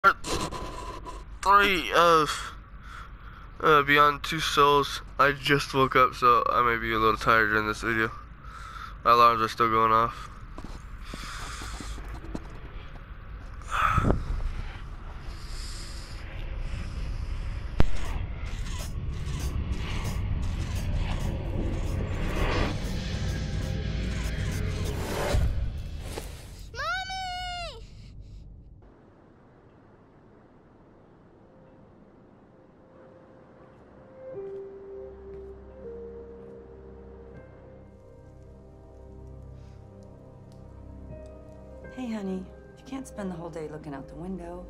Part 3 of Beyond Two Souls. I just woke up, so I may be a little tired during this video. My alarms are still going off. Hey, honey, you can't spend the whole day looking out the window.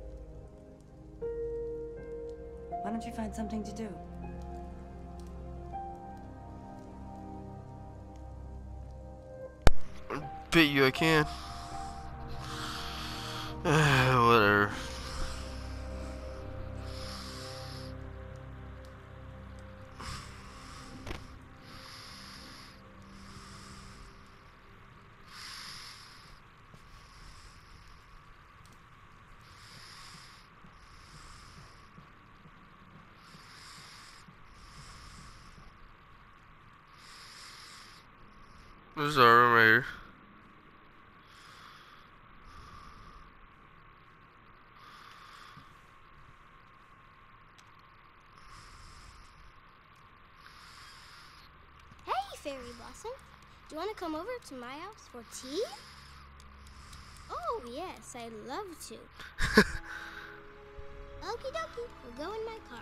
Why don't you find something to do? Bet you I can. Whatever. This is our room right here. Hey, Fairy Blossom. Do you want to come over to my house for tea? Oh, yes, I'd love to. Okie dokie, we'll go in my car.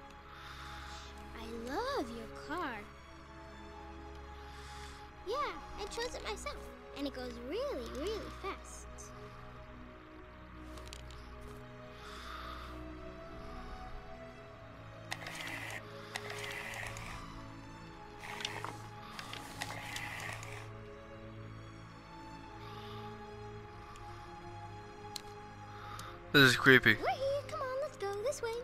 I love your car. Yeah, I chose it myself, and it goes really, really fast. This is creepy. We're here, come on, let's go this way.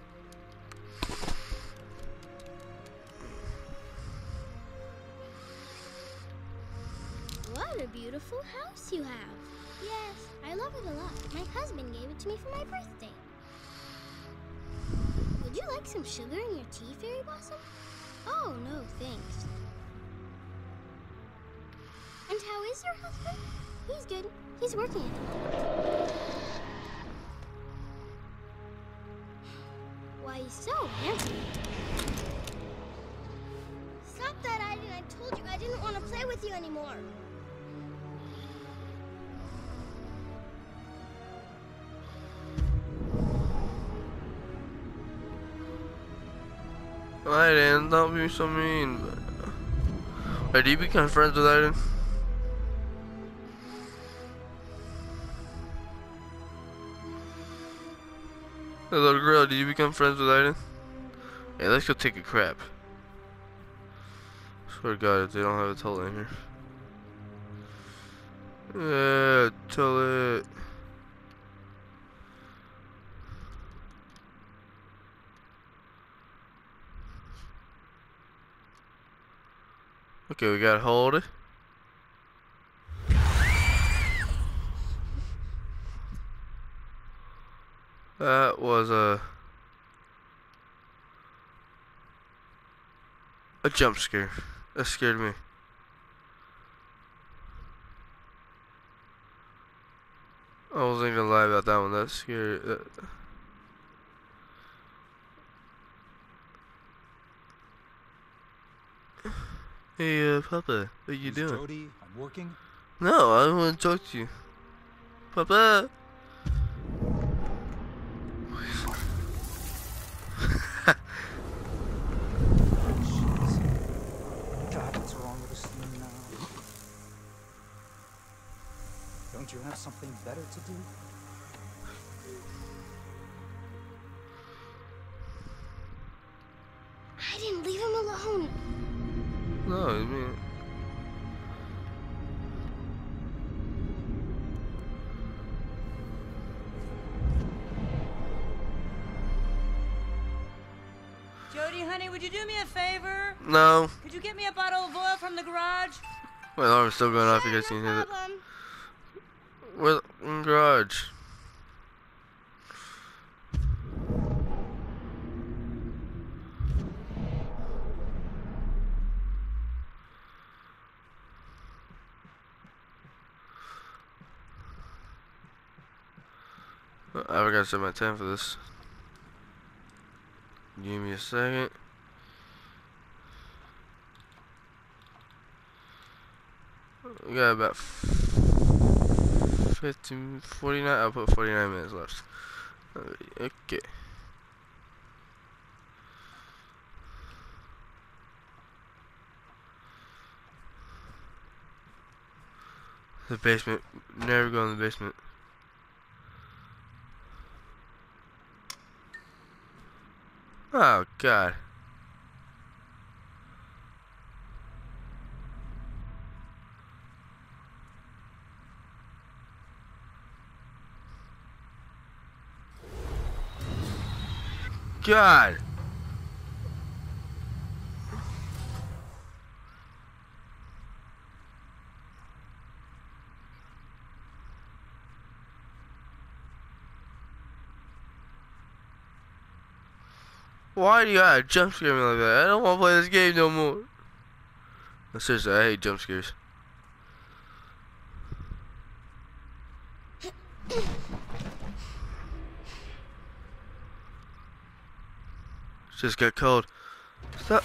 What a beautiful house you have. Yes, I love it a lot. My husband gave it to me for my birthday. Would you like some sugar in your tea, Fairy Blossom? Oh, no, thanks. And how is your husband? He's good. He's working at the moment. Why, he's so handsome. Stop that, Aiden. I told you I didn't want to play with you anymore. Aiden, don't be so mean. Wait, do you become friends with Aiden? Hey, little girl, did you become friends with Aiden? Hey, let's go take a crap. Swear to God, if they don't have a toilet in here. Yeah, toilet. Okay, we gotta hold it. That was a jump scare. That scared me. I wasn't gonna lie about that one. That scared. Hey, Papa, what you doing? Jody, I'm working. No, I don't want to talk to you. Papa. God, what's wrong with this thing now? Don't you have something better to do? I didn't leave him alone. No, I mean. Jody, honey, would you do me a favor? No. Could you get me a bottle of oil from the garage? My alarm's still going off. You Sure, guys no can hear it. problem. Where's the garage? I gotta set my time for this. Give me a second. We got about 49. I'll put 49 minutes left. Okay. The basement. Never go in the basement. Oh God. God. Why do you gotta jump scare me like that? I don't wanna play this game no more. No, seriously, I hate jump scares. Just got cold. Stop.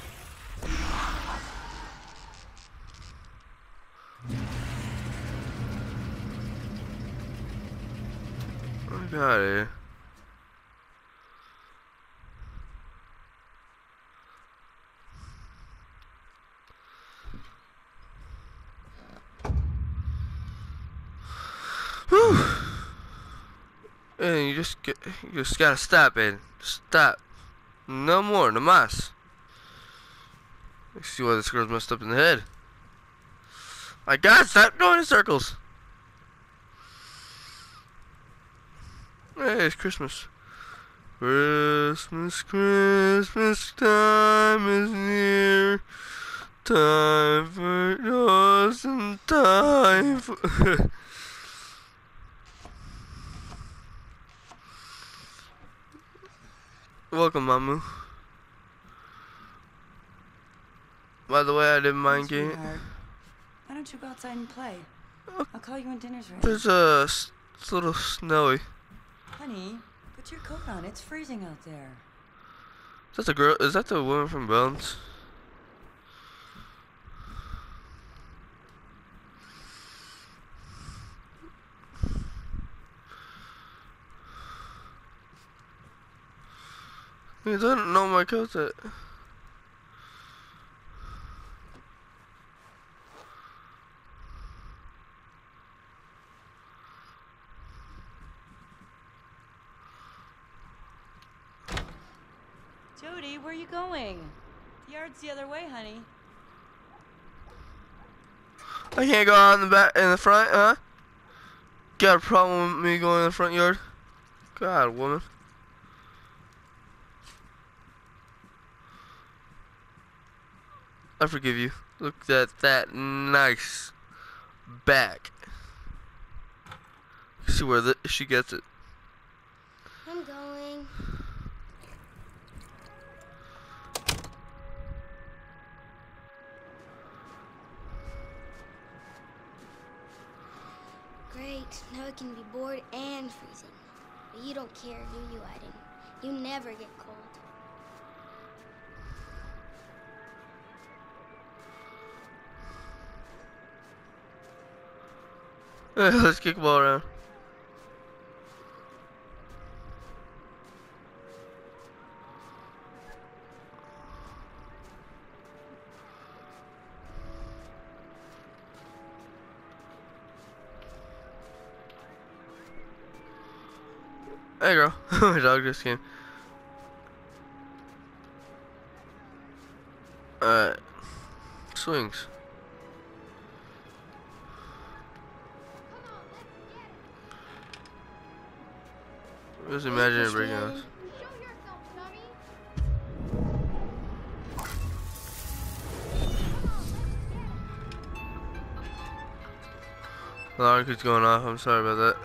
Oh God. Whew. And you just gotta stop, man. Stop. No more, no mas. Let's see why this girl's messed up in the head. My God, stop going in circles. Hey, it's Christmas. Christmas, Christmas time is near. Time for us and time for... Welcome, Mamu. By the way, I didn't mind getting... Why don't you go outside and play? I'll call you when dinner's ready. There's it's a little snowy. Honey, put your coat on. It's freezing out there. Is that the girl? Is that the woman from Bones? I don't know my coat's at. Jody, where are you going? The yard's the other way, honey. I can't go out in the back, in the front, huh? Got a problem with me going in the front yard? God, woman. I forgive you. Look at that nice back. See where she gets it. I'm going. Great. Now I can be bored and freezing. But you don't care, do you, Aiden? You never get cold. Let's kick the ball around. Hey girl, my dog just came. Alright. Swings. Just imagine it breaking us. Alarm keeps going off. I'm sorry about that.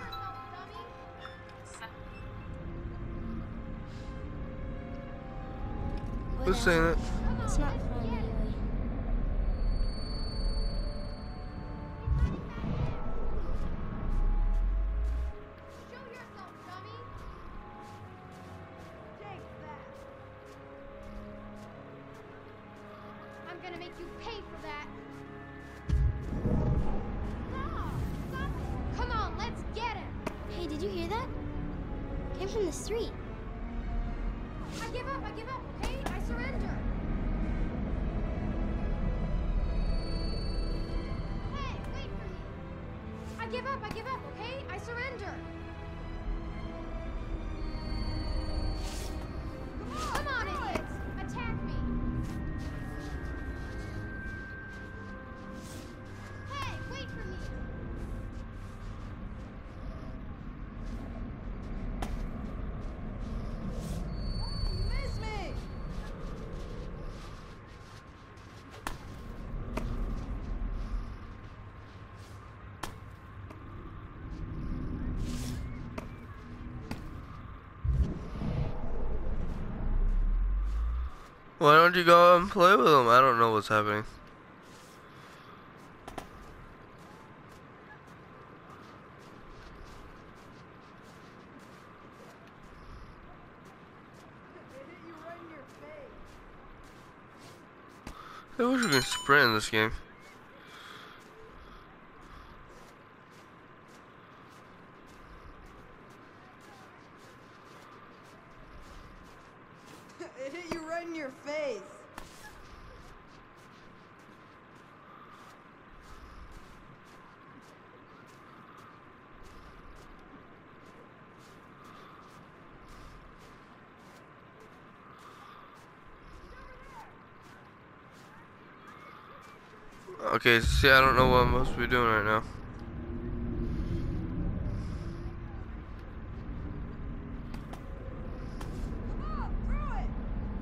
Who's saying it? It's not fun, anyway. gonna make you pay for that. Stop! Stop it! Come on, let's get him! Hey, did you hear that? Came from the street. I give up, okay? I surrender. Hey, wait for me. I give up, okay? I surrender. Come on, idiots! Attack me! Hey, wait for me! You missed me! Why don't you go and play with him? I don't know what's happening. It hit you right in your face. I wish we could sprint in this game. It hit you right in your face. Okay, see, I don't know what I'm supposed to be doing right now. Oh, through it!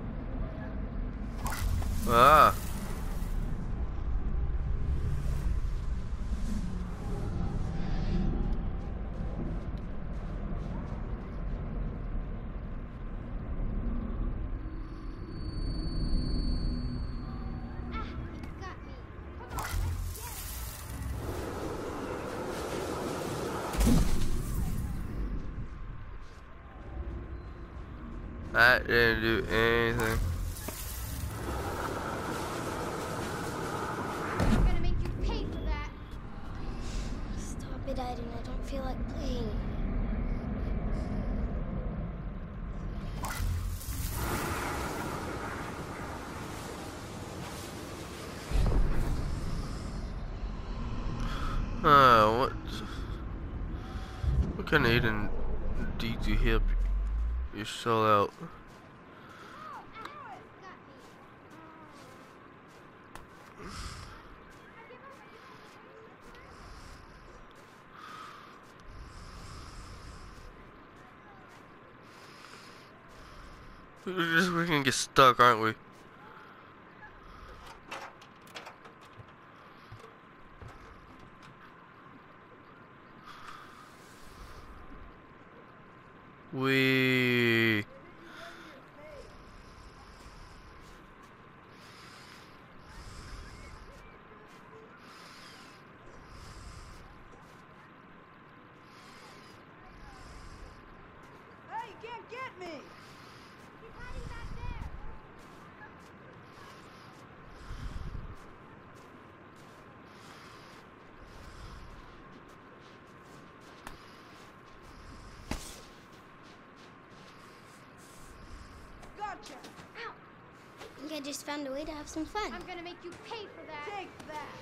Ah. Ah, he got me. Come on, let's get him. That didn't do anything. I'm gonna make you pay for that. Stop it, Aiden. I don't feel like playing. What kind of Aiden did you help yourself out? We're gonna get stuck, aren't we? We. Hey, you can't get me! He's hiding back there. Gotcha! Ow! I think I just found a way to have some fun. I'm gonna make you pay for that. Take that!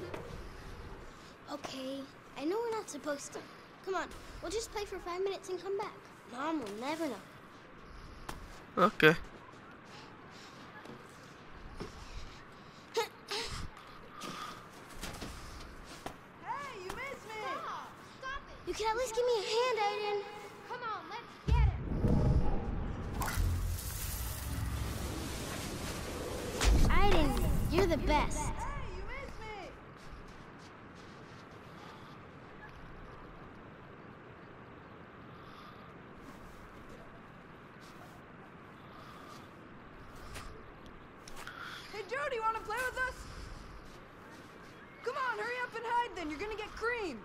Okay, I know we're not supposed to. Come on, we'll just play for 5 minutes and come back. Mom will never know. Okay. Hey, you missed me! Stop it! You can at least give me a hand, Aiden. Come on, let's get him. Aiden, you're the best. Hey, you missed me! Hey, Jody, wanna play with us? Come on, hurry up and hide then. You're gonna get creamed.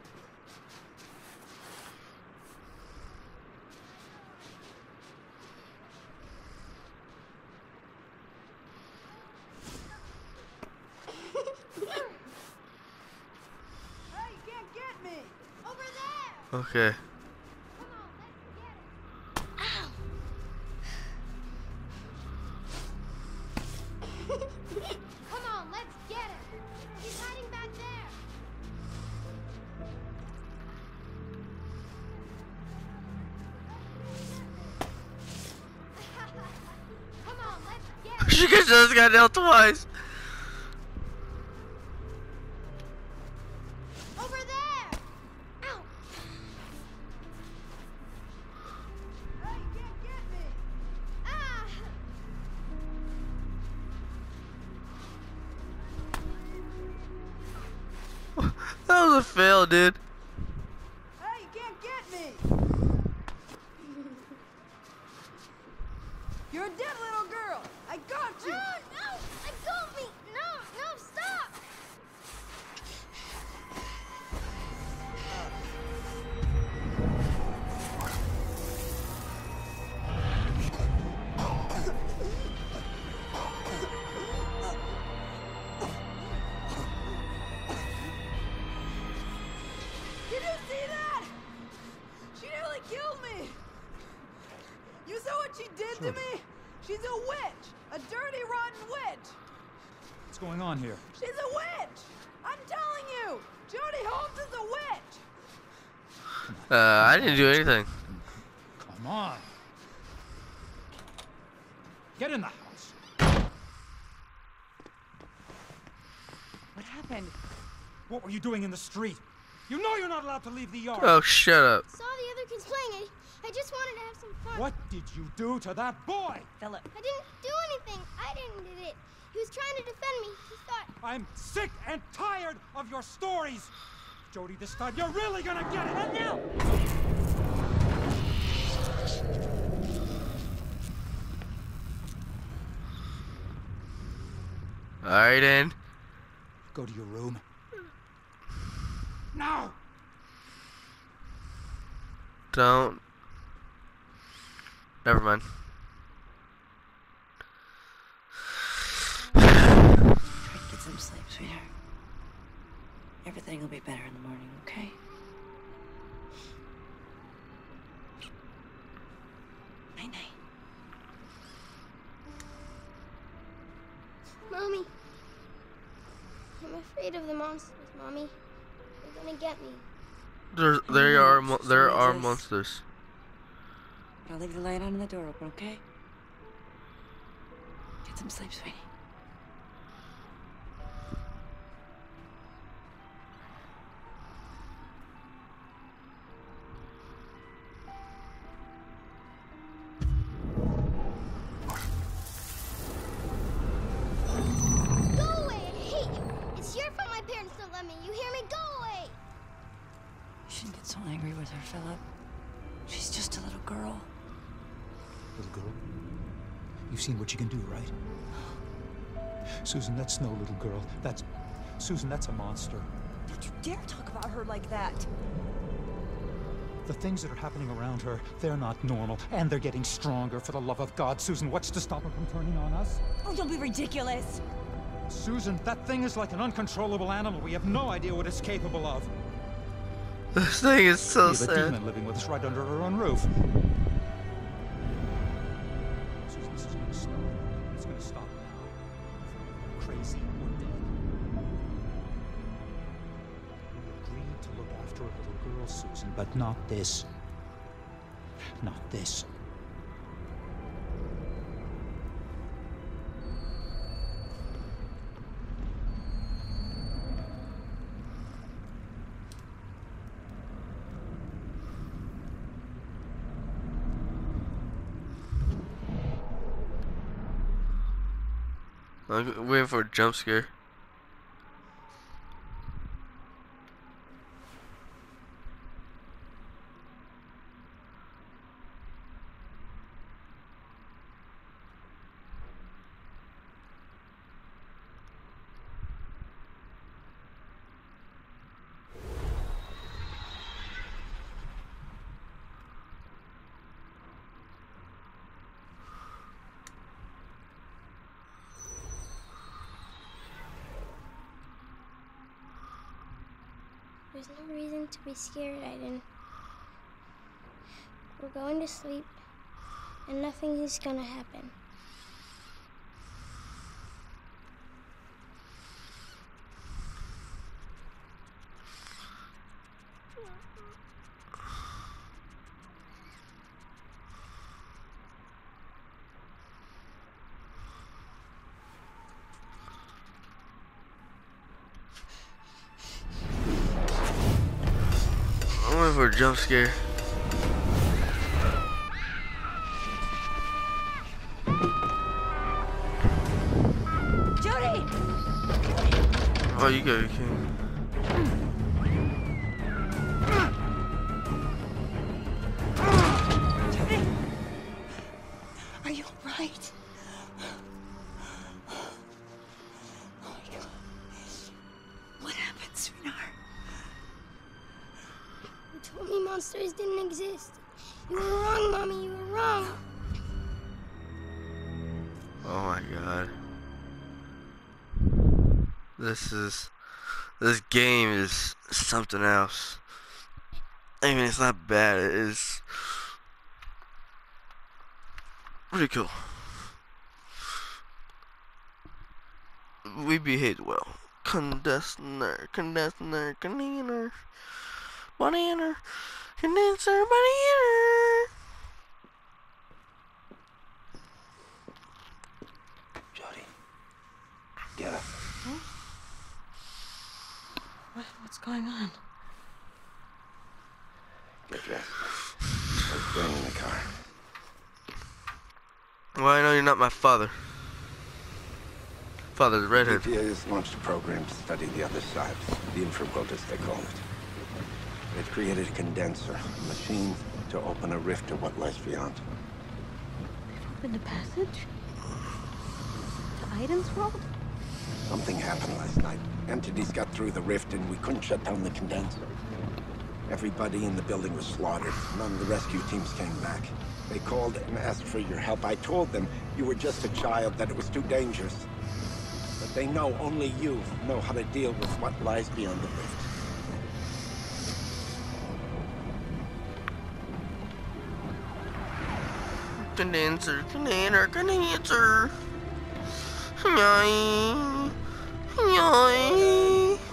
Okay. Come on, let's get him. He's hiding back there. Come on, let's get him. She just got nailed twice. Over there. Ow. Hey, you can't get me! Ah. That was a fail, dude. Hey, you can't get me! You're a dead little girl! I got you! No, no, let go of me. No, no, stop. Did you see that? She nearly killed me! You saw what she did to me? She's a witch! A dirty, rotten witch! What's going on here? She's a witch! I'm telling you! Jodie Holmes is a witch! I didn't do anything. Come on. Get in the house. What happened? What were you doing in the street? You know you're not allowed to leave the yard. Oh, shut up. Saw the other kids playing. I just wanted to have some fun. What did you do to that boy? Philip. I didn't do anything. I didn't do it. He was trying to defend me. He thought. I'm sick and tired of your stories. Jodie, this time you're really gonna get it. And now. Alright, then. Go to your room. Now. Don't. Never mind. Try to get some sleep, sweetheart. Everything will be better in the morning, okay? Night-night. Mommy. I'm afraid of the monsters, Mommy. They're gonna get me. There are monsters. I'll leave the light on and the door open, okay? Get some sleep, sweetie. Go away! I hate you! It's your fault my parents don't let me. You hear me? Go away! You shouldn't get so angry with her, Philip. She's just a little girl. Little girl, you've seen what you can do, right? Susan, that's no little girl. Susan, that's a monster. Don't you dare talk about her like that! The things that are happening around her, they're not normal, and they're getting stronger. For the love of God, Susan, what's to stop her from turning on us? Oh, don't be ridiculous! Susan, that thing is like an uncontrollable animal. We have no idea what it's capable of. This thing is so We have a sad. demon living with us right under our own roof. Susan, this is gonna stop. It's gonna stop now. Crazy or dead. We agreed to look after a little girl, Susan, but not this. Not this. I'm waiting for a jump scare. There's no reason to be scared, Aiden. We're going to sleep, and nothing is gonna happen. I'm waiting for a jump scare. Jody! Oh, you go, you can. Jody! Are you alright? Oh my God. What happened, sweetheart? You told me monsters didn't exist. You were wrong, Mommy. You were wrong. Oh my god. This game is something else. I mean, it's not bad, it is pretty cool. We behaved well. Condenser, banana, banana, condenser, banana. Jody, get up. What's going on? Get dressed. Let's bring in the car. Well, I know you're not my father. Father's redhead. EPA has launched a program to study the other side, the infraworld as they call it. They've created a condenser, a machine to open a rift to what lies beyond. Opened a passage? To Aiden's world? Something happened last night. Entities got through the rift and we couldn't shut down the condenser. Everybody in the building was slaughtered. None of the rescue teams came back. They called and asked for your help. I told them you were just a child, that it was too dangerous. But they know only you know how to deal with what lies beyond the rift. Condenser, condenser. Yoy. Yoy.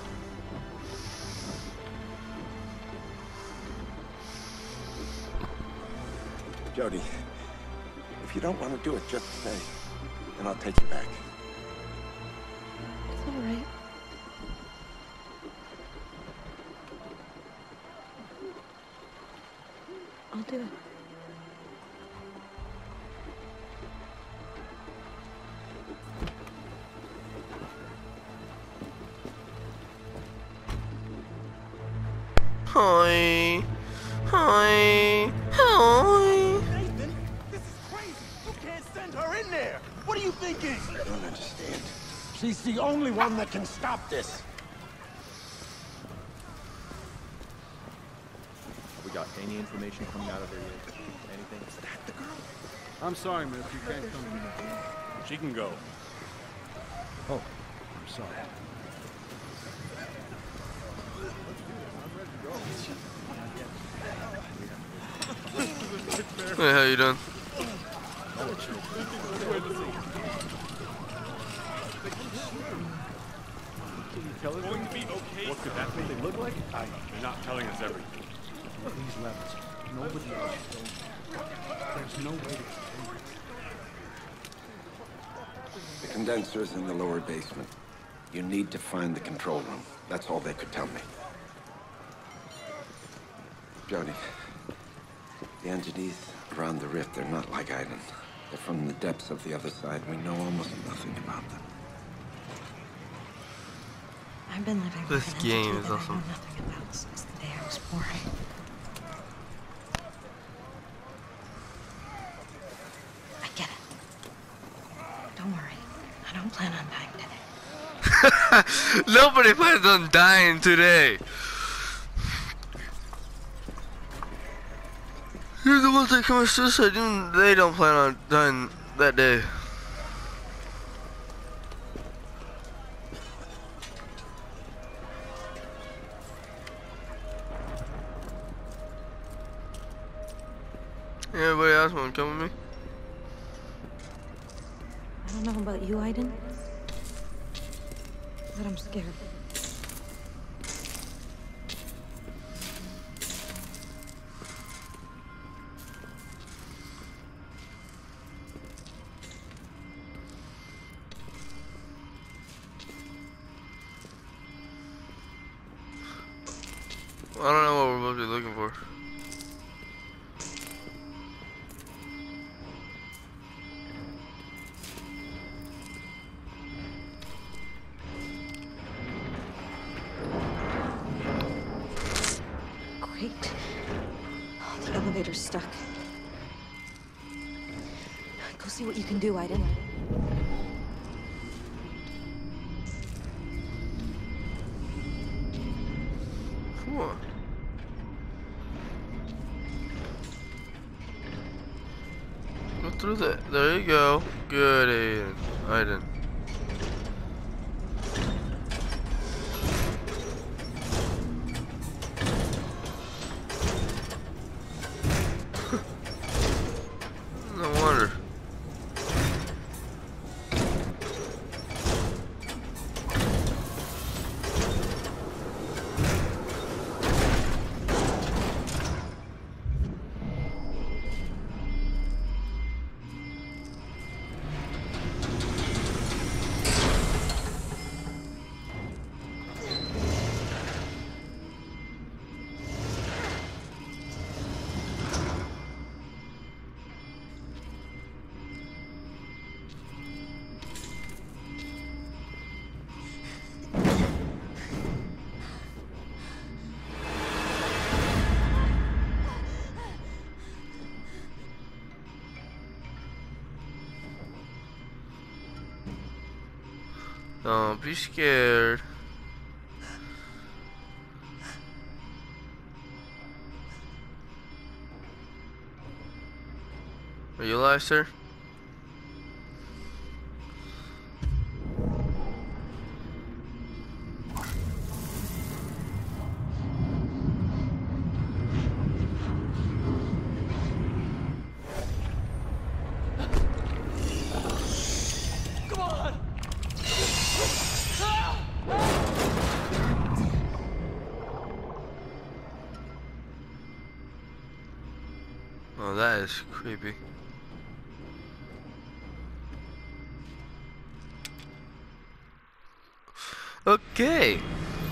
Jody, if you don't want to do it, just stay. And I'll take you back. It's all right. I'll do it. Hi. Hi. Hi. Nathan, this is crazy. You can't send her in there. What are you thinking? I don't understand. She's the only one that can stop this. Have we got any information coming out of her yet? Anything? Is that the girl? I'm sorry, miss. You can't come. She can go. Oh, I'm sorry. Hey, how you doing? Tell us going to be okay. What could that thing look like? You're not telling us everything. These levels, nobody else knows. There's no way to explain it. The condenser's in the lower basement. You need to find the control room. That's all they could tell me. Jody, the entities around the rift, they're not like Aiden. They're from the depths of the other side. We know almost nothing about them. I've been living This with an game entity is that awesome. I know nothing about since the day I was born. I get it. Don't worry. I don't plan on dying today. Nobody plans on dying today. You're the ones that commit suicide. Even they don't plan on dying that day. else want to come with me? I don't know about you, Aiden, but I'm scared. I don't know what we're supposed to be looking for. Great. Oh, the elevator's stuck. Go see what you can do, Aiden. What? Go through that. There you go. Good, Aiden. Aiden. No wonder. Don't be scared. Are you alive, sir? Oh, that is creepy. Okay.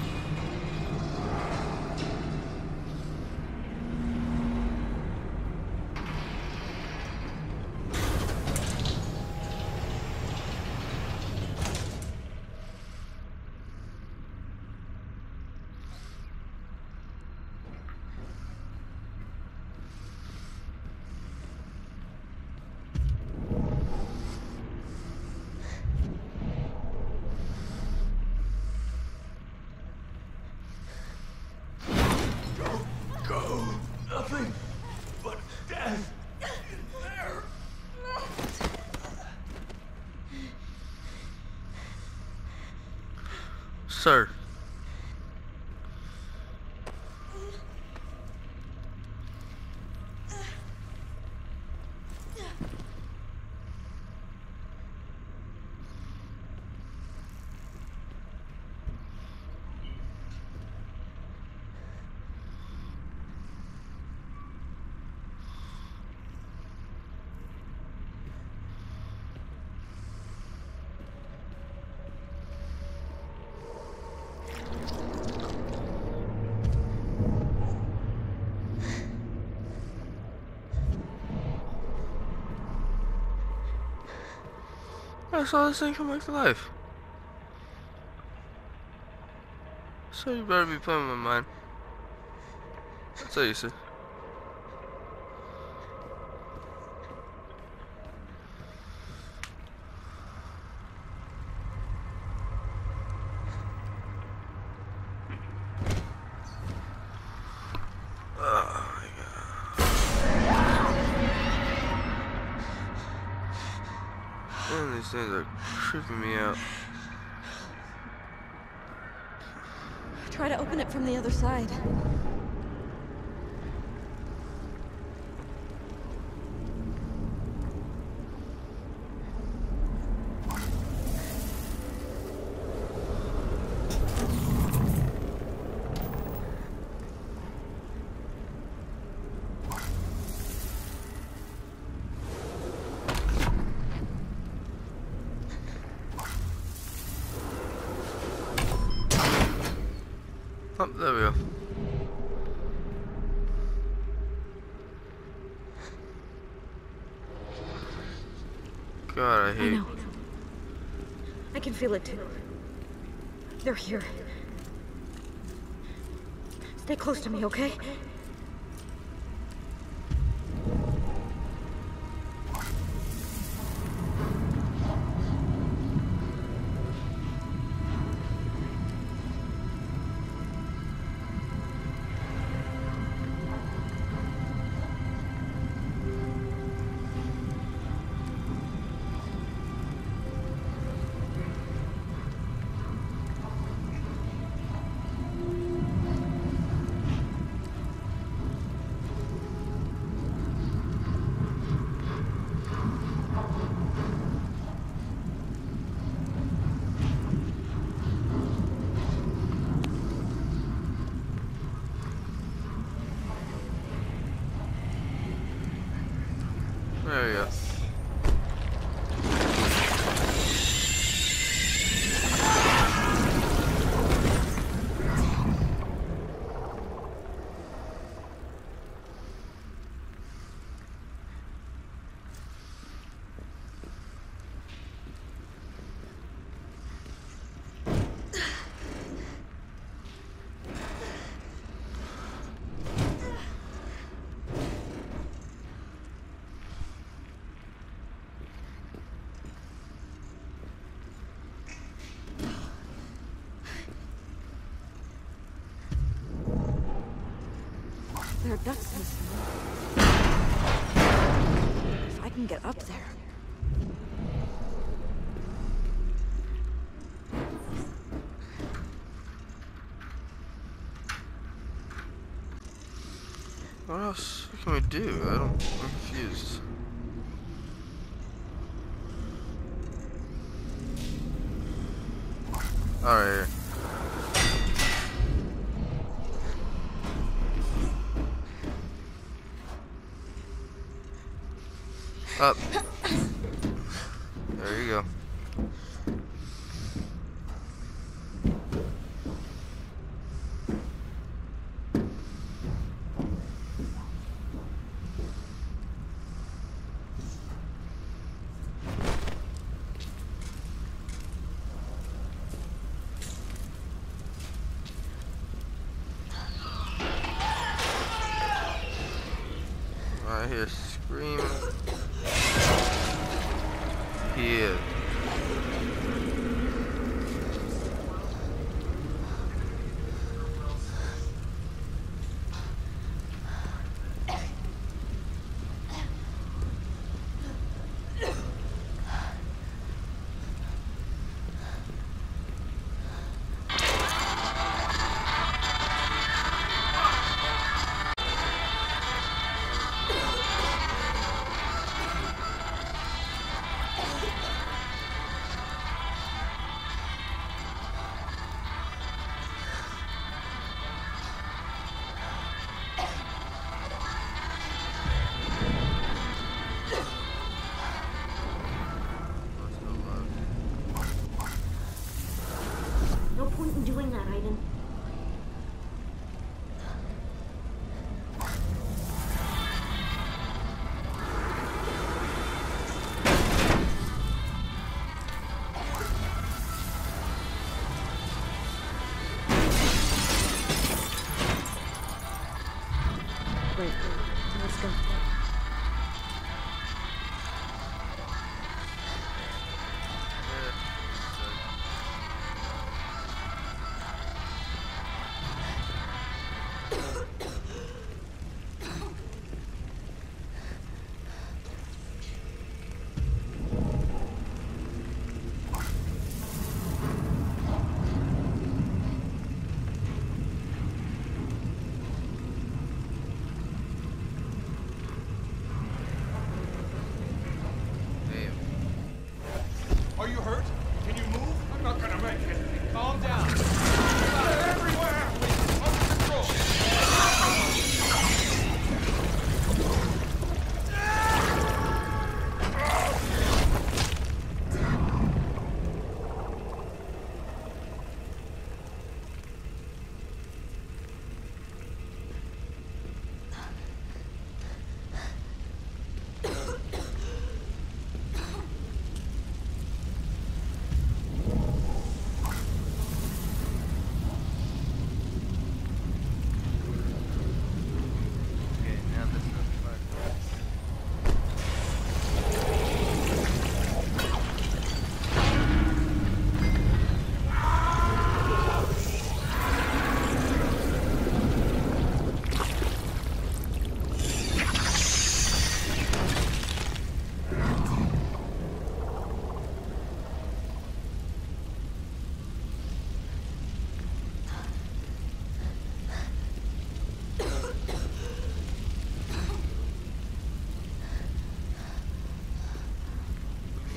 Nothing but death in there. Sir. I saw this thing come back to life. So you better be playing with my mind. That's what you said. Man, these things are creeping me out. Try to open it from the other side. Oh, there we go. God, I I hate. know. I can feel it too. They're here. Stay close to me, okay? There we go. There are ducks in the snow. If I can get up there. What else can we do? I'm confused. Alright. Up. There you go. I hear screaming. He is.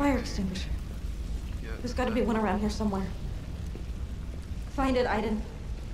fire extinguisher. Yeah, There's got to be one around here somewhere. Find it, Aiden.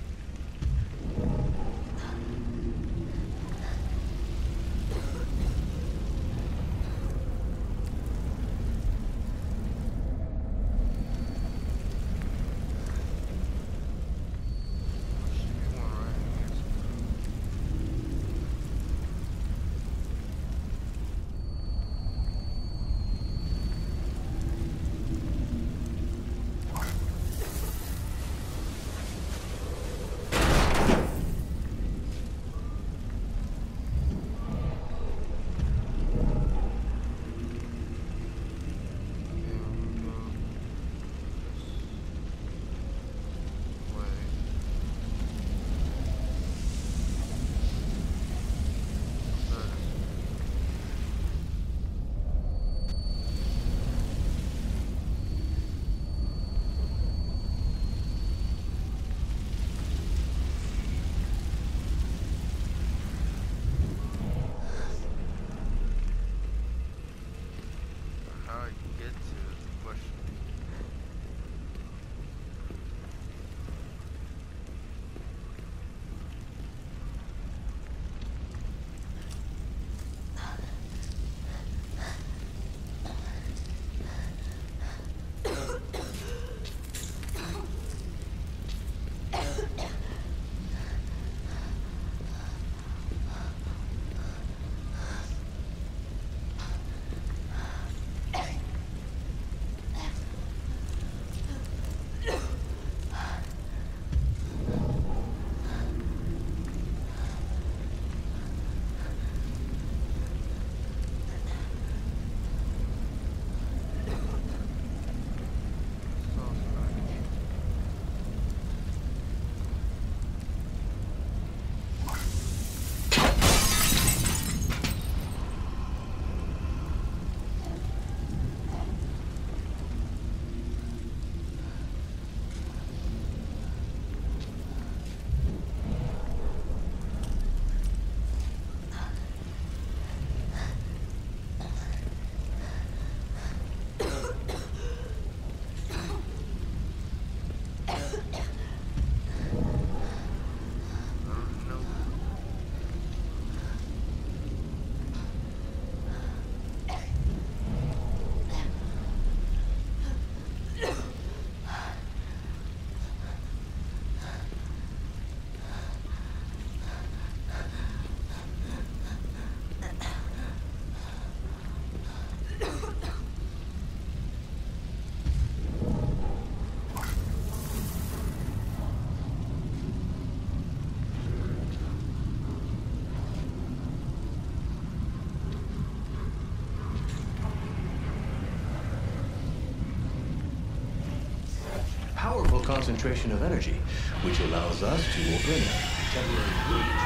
Powerful concentration of energy, which allows us to open a temporary breach.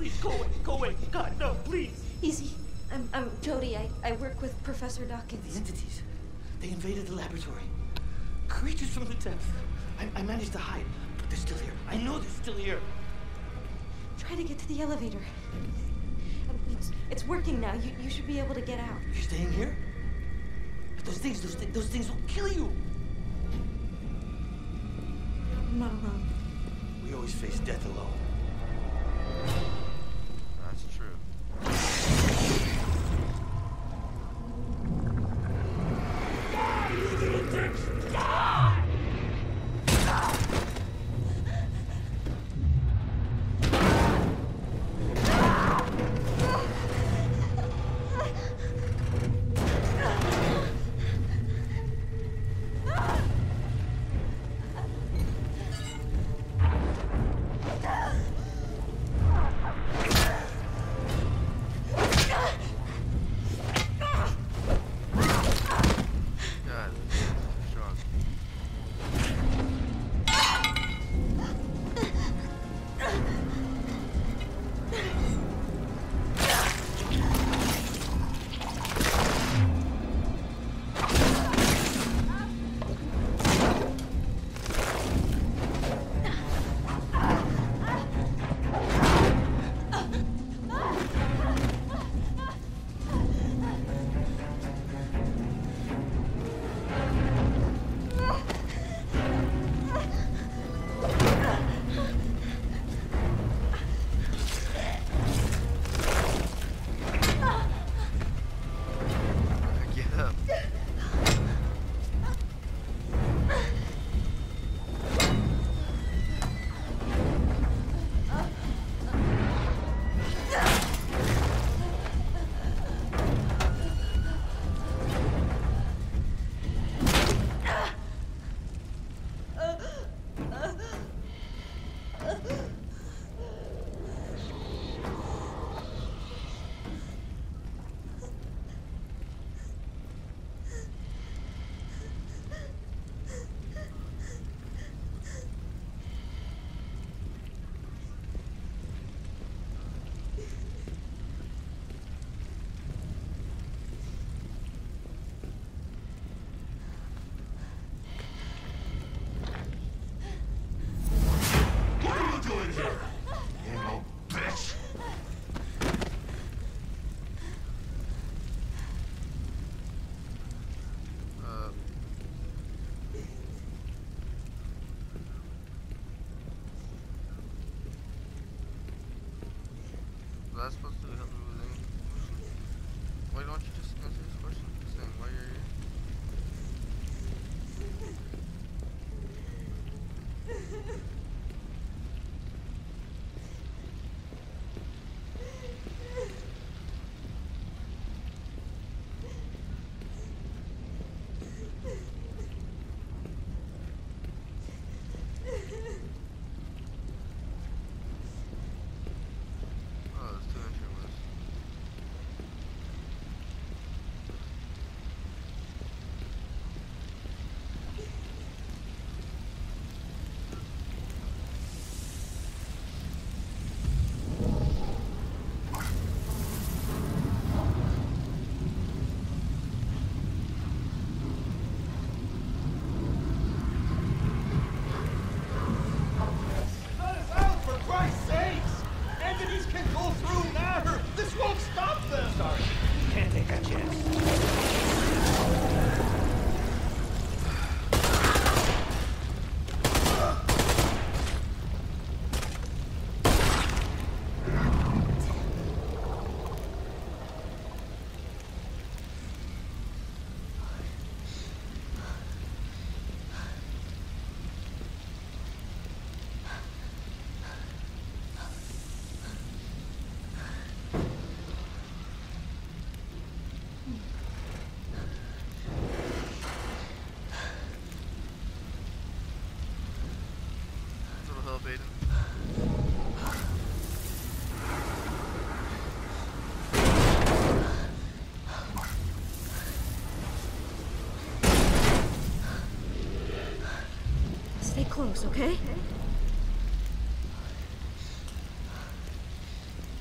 please, go away, go away. God, no, please. Easy. I'm Jody. I work with Professor Dawkins. The entities, they invaded the laboratory. Creatures from the depths. I managed to hide, but they're still here. I know they're still here. Try to get to the elevator. It's working now. You should be able to get out. You're staying here? But those things will kill you. I'm not alone. We always face death alone. That's true. Was I supposed to help me with any question? Why don't you just answer this question? Saying why you're here? Stay close, okay?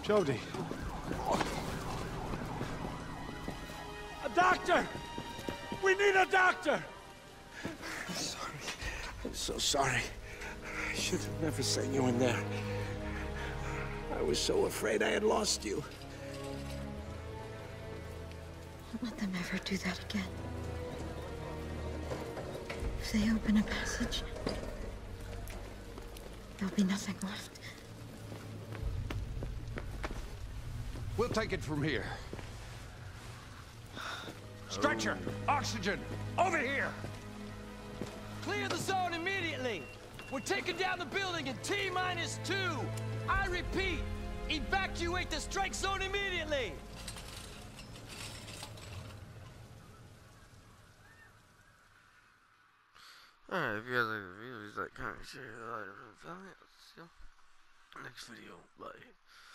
Jodie. A doctor! We need a doctor! I'm sorry. I'm so sorry. I should have never sent you in there. I was so afraid I had lost you. Don't let them ever do that again. If they open a passage, there'll be nothing left. We'll take it from here. Stretcher! Oxygen! Over here! Clear the zone immediately! We're taking down the building in T-2! I repeat, evacuate the strike zone immediately! Alright, if you guys like the video, please like, comment, share, like, next video, bye.